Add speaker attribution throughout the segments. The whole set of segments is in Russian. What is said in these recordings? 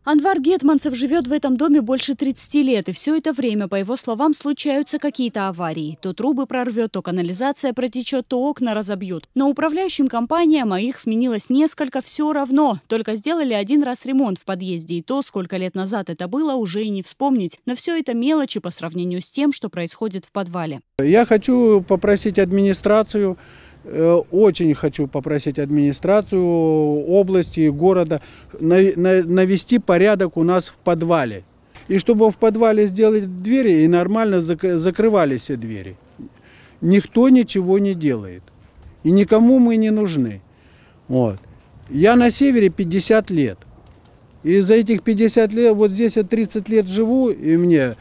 Speaker 1: Анвар Гетманцев живет в этом доме больше 30 лет, и все это время, по его словам, случаются какие-то аварии. То трубы прорвет, то канализация протечет, то окна разобьют. Но управляющим компаниям, а их сменилось несколько, все равно. Только сделали один раз ремонт в подъезде, и то, сколько лет назад это было, уже и не вспомнить. Но все это мелочи по сравнению с тем, что происходит в подвале.
Speaker 2: Я хочу попросить администрацию, очень хочу попросить администрацию области и города навести порядок у нас в подвале. И чтобы в подвале сделать двери и нормально закрывали все двери. Никто ничего не делает. И никому мы не нужны. Вот. Я на севере 50 лет. И за этих 50 лет, вот здесь я 30 лет живу, и мне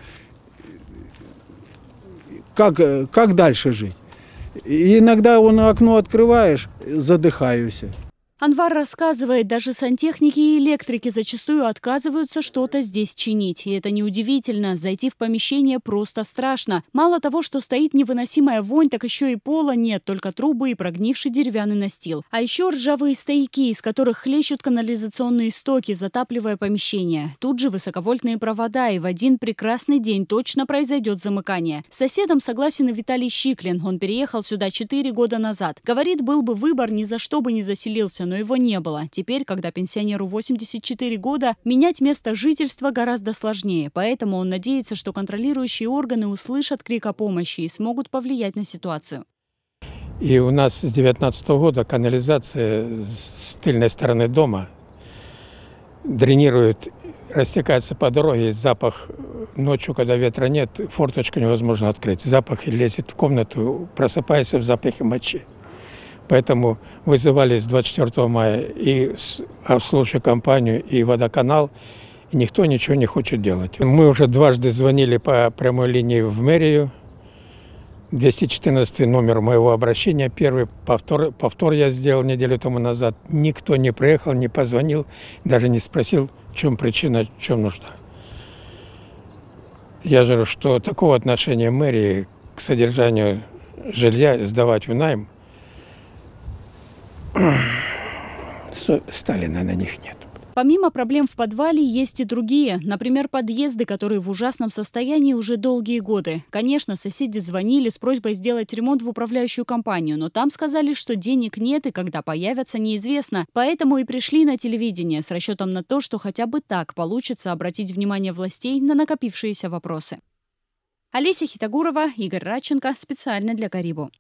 Speaker 2: как дальше жить? И иногда окно открываешь, задыхаюсь.
Speaker 1: Анвар рассказывает, даже сантехники и электрики зачастую отказываются что-то здесь чинить. И это неудивительно. Зайти в помещение просто страшно. Мало того, что стоит невыносимая вонь, так еще и пола нет, только трубы и прогнивший деревянный настил. А еще ржавые стояки, из которых хлещут канализационные стоки, затапливая помещение. Тут же высоковольтные провода, и в один прекрасный день точно произойдет замыкание. С соседом согласен и Виталий Щиклин. Он переехал сюда 4 года назад. Говорит, был бы выбор, ни за что бы не заселился, но его не было. Теперь, когда пенсионеру 84 года, менять место жительства гораздо сложнее. Поэтому он надеется, что контролирующие органы услышат крик о помощи и смогут повлиять на ситуацию.
Speaker 3: И у нас с 2019 года канализация с тыльной стороны дома дренирует, растекается по дороге, запах ночью, когда ветра нет, форточку невозможно открыть. Запах лезет в комнату, просыпается в запахе мочи. Поэтому вызывали с 24 мая и обслуживающую компанию, и водоканал, и никто ничего не хочет делать. Мы уже дважды звонили по прямой линии в мэрию. 214 номер моего обращения, первый повтор я сделал неделю тому назад. Никто не приехал, не позвонил, даже не спросил, в чем причина, в чем нужда. Я же говорю, что такого отношения мэрии к содержанию жилья сдавать в найм, Сталина на них нет.
Speaker 1: Помимо проблем в подвале есть и другие. Например, подъезды, которые в ужасном состоянии уже долгие годы. Конечно, соседи звонили с просьбой сделать ремонт в управляющую компанию, но там сказали, что денег нет и когда появятся, неизвестно. Поэтому и пришли на телевидение с расчетом на то, что хотя бы так получится обратить внимание властей на накопившиеся вопросы. Олеся Хитагурова, Игорь Радченко. Специально для Карибу.